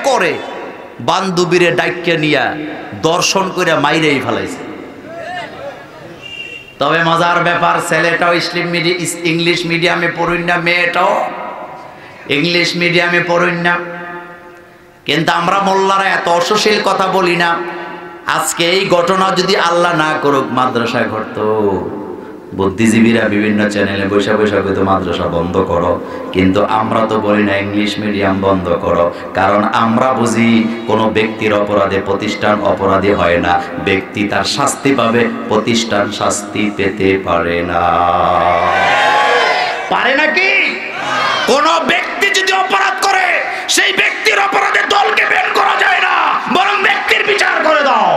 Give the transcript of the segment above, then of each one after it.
পরে বান্ধবীরে ডাইক্যা নিয়া দর্শন করে মাইরেই ফেলাইছে। তবে মজার ব্যাপার, ছেলেটাও ইংলিশ মিডিয়ামে পড়ুন না, মেয়েটাও ইংলিশ মিডিয়ামে পড়ুন না। কিন্তু আমরা মোল্লারা এত অসুশীল কথা বলি না। আজকে এই ঘটনা যদি আল্লাহ না করুক মাদ্রাসায় ঘটতো, বুদ্ধিজীবীরা বিভিন্ন চ্যানেলে বৈশা বৈশা হয়তো মাদ্রাসা বন্ধ করো, কিন্তু আমরা তো বলি না ইংলিশ মিডিয়াম বন্ধ করো। কারণ আমরা বুঝি কোনো ব্যক্তির অপরাধে প্রতিষ্ঠান অপরাধী হয় না, ব্যক্তি তার শাস্তি পাবে, প্রতিষ্ঠান শাস্তি পেতে পারে না। পারে নাকি? কোন ব্যক্তি যদি অপরাধ করে সেই ব্যক্তির অপরাধে দলকে বের করা যায় না, বরং ব্যক্তির বিচার করে দাও।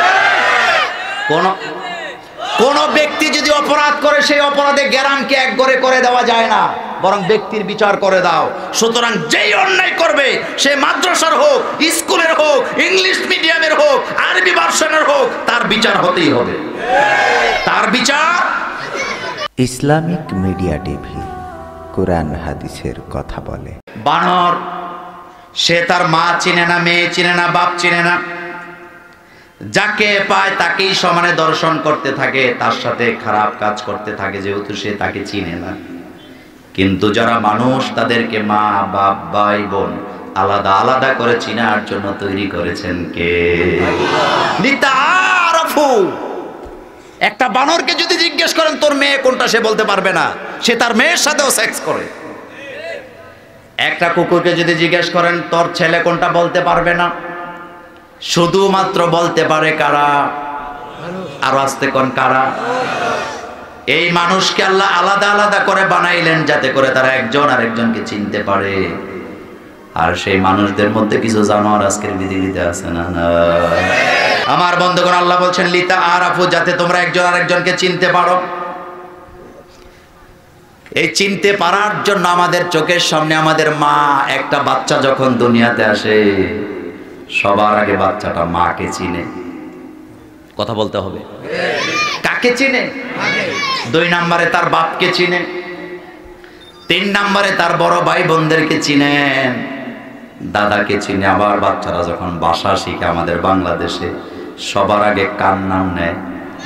কোন ব্যক্তি যদি অপরাধ করে সেই অপরাধে গ্রামকে এক করে দেওয়া যায় না, বরং ব্যক্তির বিচার করে দাও। সুতরাং যেই অন্যায় করবে সে মাদ্রাসার হোক, স্কুলের হোক, ইংলিশ মিডিয়ামের হোক, আরবি ভার্সনের হোক, তার বিচার হতেই হবে। তার বিচার। ইসলামিক মিডিয়া টিভি কোরআন হাদিসের কথা বলে। বানর, সে তার মা চিনে না, মেয়ে চিনে না, বাপ চিনে না, যাকে পায় তাকেই সমানে দর্শন করতে থাকে, তার সাথে খারাপ কাজ করতে থাকে, যেহেতু সে তাকে চিনে না। কিন্তু যারা মানুষ তাদেরকে মা, বাপ, ভাই, বোন আলাদা আলাদা করে চিনার জন্য তৈরি করেছেন কে? লিতাআরাফু। একটা বানরকে যদি জিজ্ঞেস করেন তোর মেয়ে কোনটা, সে বলতে পারবে না, সে তার মেয়ের সাথেও সেক্স করে। একটা কুকুরকে যদি জিজ্ঞেস করেন তোর ছেলে কোনটা, বলতে পারবে না, শুধুমাত্র বলতে পারে কারা? আরো আস্তে কোন কারা? এই মানুষকে আল্লাহ আলাদা আলাদা করে বানাইলেন যাতে করে তারা একজন আরেকজনকে চিনতে পারে। আর সেই মানুষদের মধ্যে কিছু জানোয়ার আজকের পৃথিবীতে আছে না? আমার বন্ধুগণ, আল্লাহ বলছেন লিতাআরাফু, যাতে তোমরা একজন আরেকজনকে চিনতে পারো। এই চিনতে পারার জন্য আমাদের চোখের সামনে আমাদের মা, একটা বাচ্চা যখন দুনিয়াতে আসে সবার আগে বাচ্চাটা মাকে চিনে। কথা বলতে হবে। কাকে চিনে? 2 নম্বরে তার বাপকে চিনে, 3 নম্বরে তার বড় ভাই বোনদেরকে চিনে, দাদাকে চিনে। আবার বাচ্চারা যখন ভাষা শিখে আমাদের বাংলাদেশে সবার আগে কার নাম নেয়?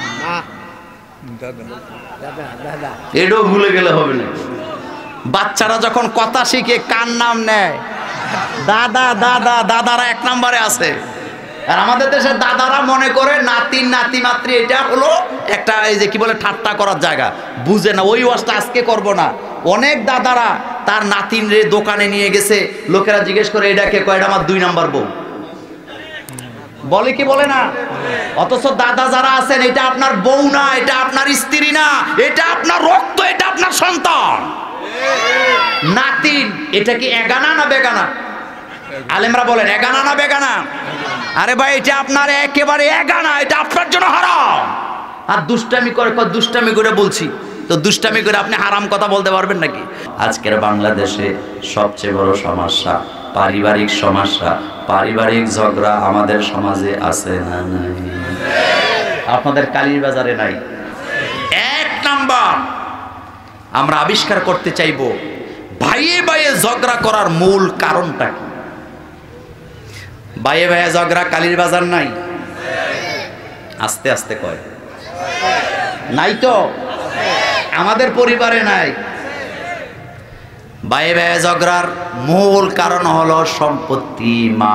এটাও ভুলে গেলে হবে না। বাচ্চারা যখন কথা শিখে কার নাম নেয়? দাদা। দাদারা 1 নম্বরে আছে। আর আমাদের দেশের দাদারা মনে করে নাতি মাতৃ এটা হলো একটা এই যে কি বলে ঠাট্টা করার জায়গা, বুঝে না। ওই ওয়াজটা আজকে করব না। অনেক দাদারা তার নাতিনরে দোকানে নিয়ে গেছে, লোকেরা জিজ্ঞেস করে এটা কে? কয় এটা আমার 2 নম্বর বউ। বলে কি বলে না? অথচ দাদা যারা আছেন, এটা আপনার বউ না, এটা আপনার স্ত্রী না, এটা আপনার রক্ত, এটা আপনার সন্তান। নাতিন এটা কি এগানা না বেগানা? আলেমরা বলেন এগানা না বেগানা? আরে ভাই, এটা আপনার একেবারে এগানা, এটা আপনার জন্য হারাম। আর দুষ্টামি করে বলছি, তো দুষ্টামি করে আপনি হারাম কথা বলতে পারবেন নাকি? আজকের বাংলাদেশে সবচেয়ে বড় সমস্যা পারিবারিক সমস্যা, পারিবারিক ঝগড়া আমাদের সমাজে আছে না নাই? আপনাদের কালীর বাজারে নাই? 1 নাম্বার আমরা আবিষ্কার করতে চাইব ভাইয়ে ভাইয়ে ঝগড়া করার মূল কারণটা কি? ভাইয়ে ভাইয়ে ঝগড়া কালীর বাজার নাই? আস্তে আস্তে কয় নাই তো? আমাদের পরিবারে নাই। ভাইয়ে ভাইয়ে ঝগড়ার মূল কারণ হলো সম্পত্তি,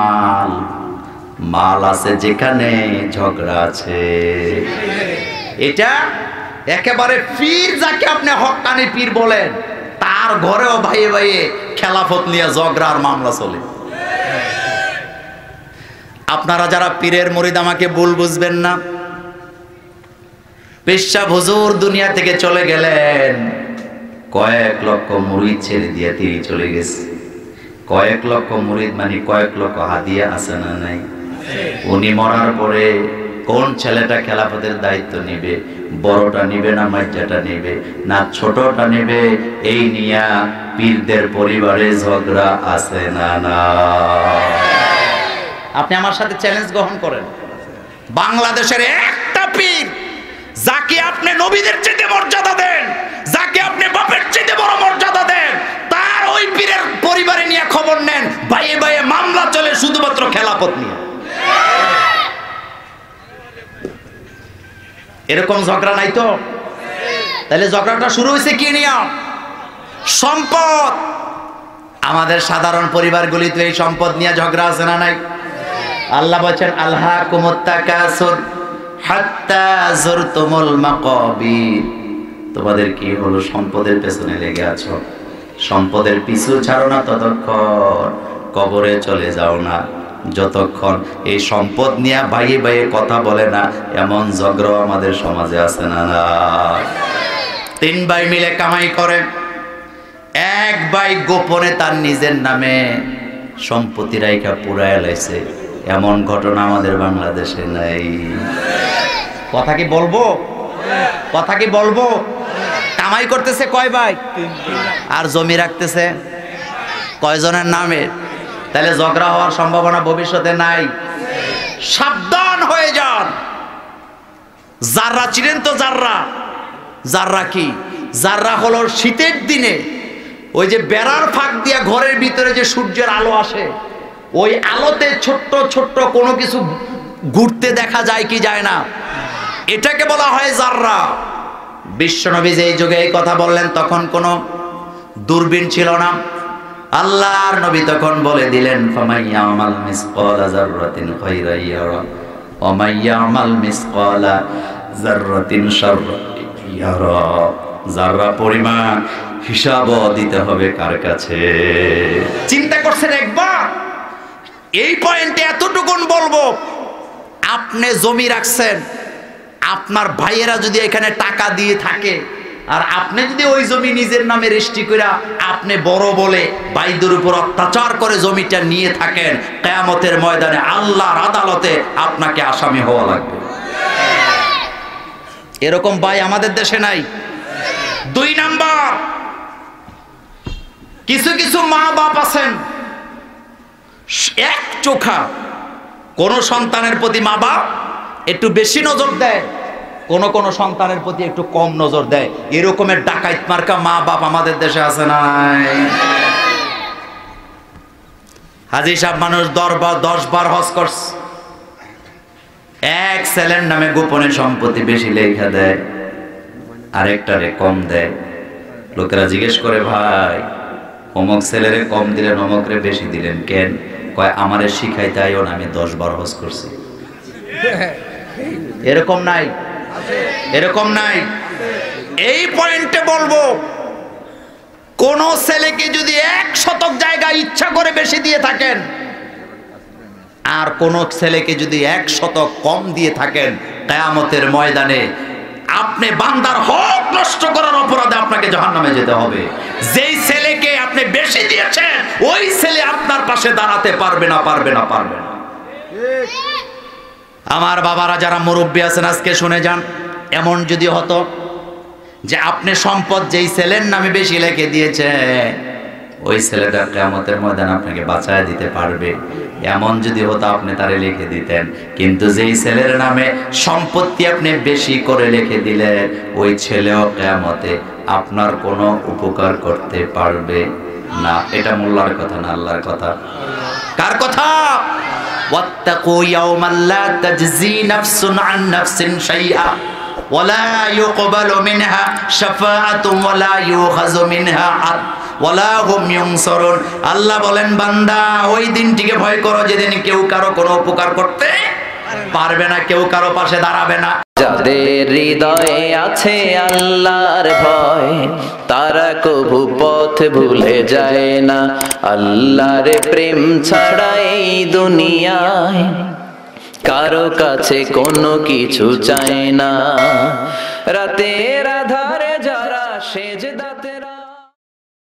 মাল আছে যেখানে ঝগড়া আছে। এটা একেবারে পীর, যাকে আপনি হক্কানি পীর বলেন, তার ঘরেও ভাইয়ে ভাইয়ে খেলাফত নিয়ে ঝগড়ার মামলা চলে। আপনারা যারা পীরের মুরিদ আমাকে ভুল বুঝবেন না। পেশা হুজুর দুনিয়া থেকে চলে গেলেন, কয়েক লক্ষ মুরিদ ছেড়ে দিয়ে তিনি চলে গেছে। কয়েক লক্ষ মুরিদ মানে কয়েক লক্ষ হাদিয়া আছে না নাই? উনি মরার পরে কোন ছেলেটা খেলাফতের দায়িত্ব নিবে? বড়টা নিবে না মাঝাটা নিবে না ছোটটা নিবে? এই নিয়া পীরদের পরিবারে ঝগড়া আছে না না? আপনি আমার সাথে চ্যালেঞ্জ গ্রহণ করেন, বাংলাদেশের একটা পীর যাকে আপনি নবীদের চেয়ে মর্যাদা দেন, যাকে আপনি বাপের চেয়ে বড় মর্যাদা দেন, তার ওই পীরের পরিবারে নিয়ে খবর নেন, ভাইয়ে ভাইয়ে মামলা চলে, শুধু শুধুমাত্র খেলাফত নিয়ে। এরকম ঝগড়া নাই তো? তাহলে ঝগড়াটা শুরু হয়েছে কি নিয়ে? সম্পদ। আমাদের সাধারণ পরিবারগুলিতে এই সম্পদ নিয়ে ঝগড়া আছে না নাই? আল্লাহ বলেন আলহাকুমুত তাকাসুর হাত্তা যুরতুমুল মাকাবির। তোমাদের কি হলো? সম্পদের পেছনে লেগে আছো, সম্পদের পিছু ছাড়ো না ততক্ষণ, কবরে চলে যাও না যতক্ষণ এই সম্পদ নিয়ে ভাইয়ে ভাইয়ে কথা বলে না। এমন ঝগড়া আমাদের সমাজে আছে না? না। 3 ভাই মিলে কামাই করে, এক ভাই গোপনে তার নিজের নামে সম্পত্তি রাইখা পুরায় লাইছে। এমন ঘটনা আমাদের বাংলাদেশে নাই। কথা কি বলবো? কথা কি বলবো? কামাই করতেছে কয় ভাই? আর জমি রাখতেছে কয়জনের নামে? তাহলে ঝগড়া হওয়ার সম্ভাবনা ভবিষ্যতে নাই। সাবধান হয়ে যান। জাররা চিনেন তো? জাররা, জাররা কি? জাররা হলো শীতের দিনে ওই যে বেড়ার ফাঁক দিয়া ঘরের ভিতরে যে সূর্যের আলো আসে, ওই আলোতে ছোট্ট ছোট্ট কোনো কিছু ঘুরতে দেখা যায় কি যায় না, এটাকে বলা হয় জাররা। বিশ্বনবী যে যুগে এই কথা বললেন তখন কোনো দূরবীন ছিল না। আল্লাহর নবী তখন বলে দিলেন ফামাইয়ামাল মিসকালা যাররাতিন খায়রান ইয়ারা ওয়া মাইয়ামাল মিসকালা যাররাতিন শাররান ইয়ারা। যাররা পরিমাণ হিসাব দিতে হবে কার কাছে? চিন্তা করছেন একবার? এই পয়েন্টে এতটুকুন বলবো, আপনি জমি রাখছেন, আপনার ভাইয়েরা যদি এখানে টাকা দিয়ে থাকে আর আপনি যদি ওই জমি নিজের নামে রেজিস্ট্রি করে আপনি বড় বলে ভাইদের উপর অত্যাচার করে জমিটা নিয়ে থাকেন, কিয়ামতের ময়দানে আল্লাহর আদালতে আপনাকে আসামি হওয়া লাগবে। এরকম ভাই আমাদের দেশে নাই। 2 নাম্বার, কিছু কিছু মা বাপ আছেন এক চোখা। কোন সন্তানের প্রতি মা বাপ একটু বেশি নজর দেয়, কোন সন্তানের প্রতি একটু কম নজর দেয়। এরকমের ডাকাইত মার্কা মা বাপ আমাদের দেশে আছে নাই? হাজী সাহেব মানুষ 10 বার হজ করছে, এক ছেলের নামে গোপনে সম্পত্তি বেশি লেখা দেয়, আরেকটারে কম দেয়। লোকেরা জিজ্ঞেস করে ভাই অমুক ছেলেরে কম দিলেন অমুকরে বেশি দিলেন কেন? কয় আমারে শিখাইতে আইও না, আমি 10 বার হজ করছি। এরকম নাই? এরকম নাই? এই পয়েন্টে বলবো, কোন ছেলেকে যদি 1 শতক জায়গা ইচ্ছা করে বেশি দিয়ে থাকেন আর কোন ছেলেকে যদি 1 শতক কম দিয়ে থাকেন, কিয়ামতের ময়দানে আপনি বান্দার হক নষ্ট করার অপরাধে আপনাকে জাহান্নামে যেতে হবে। যেই ছেলেকে আপনি বেশি দিয়েছেন ওই ছেলে আপনার পাশে দাঁড়াতে পারবে না, পারবে না, পারবে না। আমার বাবারা যারা মুরব্বী আছেন আজকে শুনে যান, এমন যদি হতো যে আপনি সম্পদ যেই ছেলের নামে বেশি লিখে দিয়েছে ওই ছেলেটা কিয়ামতের ময়দানে আপনাকে বাঁচায় দিতে পারবে, এমন যদি হতো আপনি তারে লিখে দিতেন। কিন্তু যেই ছেলের নামে সম্পত্তি আপনি বেশি করে লিখে দিলেন ওই ছেলেও কিয়ামতে আপনার কোনো উপকার করতে পারবে না। এটা মোল্লার কথা না, আল্লাহর কথা। কার কথা? ওয়াত্তাকু ইয়াওমান লা তাজজি নাফসুন আন নাফসিন শাইআ ওয়ালা ইউকবালু মিনহা শাফাআতুন ওয়ালা ইউখাযু মিনহা আদ ওয়ালা হুম ইউনসারুন। আল্লাহ বলেন বান্দা ওই দিনটিকে ভয় করো যেদিন কেউ কারো কোনো উপকার করতে পারবে না, কেউ কারো পাশে দাঁড়াবে না। যাদের হৃদয়ে আছে আল্লাহর ভয় তারা কভু পথ ভুলে যায় না। আল্লাহর প্রেম ছাড়া এই দুনিয়ায় কারো কাছে কোনো কিছু চায় না। রাতের আধার